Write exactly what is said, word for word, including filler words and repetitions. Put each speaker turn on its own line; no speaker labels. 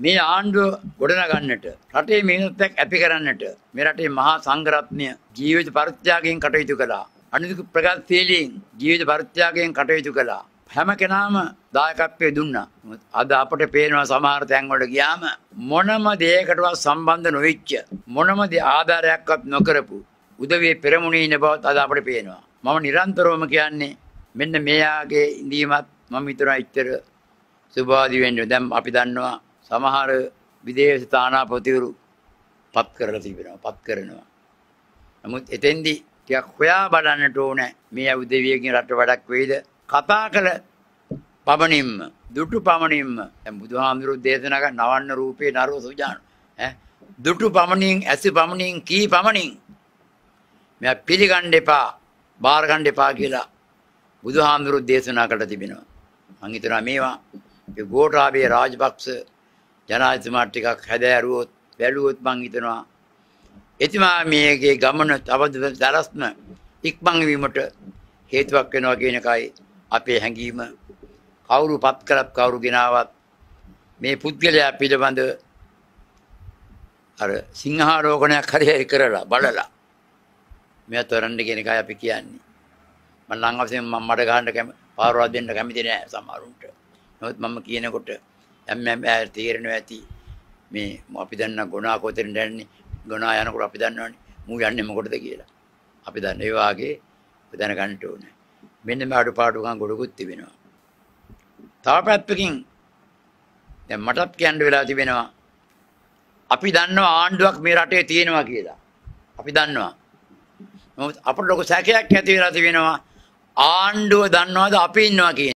මේ ආණ්ඩුව ගොඩනගන්නට රටේ මිනිස්සුත් එක්ක ඇපි කරන්නට මේ රටේ මහා සංඝරත්නය ජීවිත පරිත්‍යාගයෙන් කටයුතු කළා. අනිත් ප්‍රගතිශීලීන් ජීවිත පරිත්‍යාගයෙන් කටයුතු කළා. හැම කෙනාම දායකත්වයේ දුන්නා. අද අපට පේනවා සමහර තැන්වල ගියාම මොනම දෙයකටවත් සම්බන්ධ නොවිච්ච මොනම දේ ආධාරයක්වත් නොකරපු උදවිය පෙරමුණේ ඉන්න බවත් අද අපට පේනවා. මම නිරන්තරවම කියන්නේ මෙන්න මෙයාගේ ඉඳීමත් මම හිතනවා ඉතර සුභාදි වෙන්නේ. දැන් අපි දන්නවා සමහර විදේශ තානාපතිවරු පත් කරලා තිබෙනවා, පත් කරනවා. නමුත් එතෙන්දී ටිකක් හොයා බලන්නට ඕනේ මේ උදවියකින් රට වැඩක් වෙයිද? කතා කළ පමණින්ම, දුටු පමණින්ම දැන් බුදුහාමුදුරුවෝ දේශනා කරන නවන්න රූපේ නරෝ සුජාන ඈ දුටු පමණින්, ඇසි පමණින්, කී පමණින් මෙයා පිළිගන්න එපා, බාර ගන්න එපා කියලා බුදුහාමුදුරුවෝ දේශනා කළ තිබෙනවා. මම හිතනවා මේවා ඒ ගෝඨාභය රාජපක්ෂ ජනාධිපතිතුමා ටිකක් හැදෑරුවොත් බැලුවොත් මං හිතනවා එතුමා මේකේ ගමන තවද දරස්න ඉක්මන් වීමට හේතුවක් වෙනවා කියන එකයි අපේ හැඟීම. කවුරු පත් කරත් කවුරු ගෙනාවත් මේ පුද්ගලයා පිළිබඳ අර සිංහාරෝගණයක් හරි කරලා බලලා මෙයා තරන්න කියන එකයි අපි කියන්නේ. මම නම් අවශ්‍යම මම මඩ ගහන්න කැම පාරවල් දෙන්න කැමති නෑ සමහරුන්ට. නමුත් මම කියනකොට එම් එම් ආර් තීරණය ඇති මේ අපි දන්න ගුණා කොතරින් දැන්නේ ගුණා යනකොට අපි දන්නවනේ මූ යන්නේ මොකටද කියලා. අපි දන්න ඒ වාගේ දැන ගන්න ඕනේ. මෙන්න මේ අඩුපාඩුකම් ගොඩකුත් තිබෙනවා. තව පැත්තකින් දැන් මටත් කියන්න වෙලා තිබෙනවා අපි දන්නවා ආණ්ඩුවක් මේ රටේ තියෙනවා කියලා. අපි දන්නවා. නමුත් අපට ලොකු සැකයක් ඇති වෙලා තිබෙනවා ආණ්ඩුව දන්නවද අපි ඉන්නවා කියන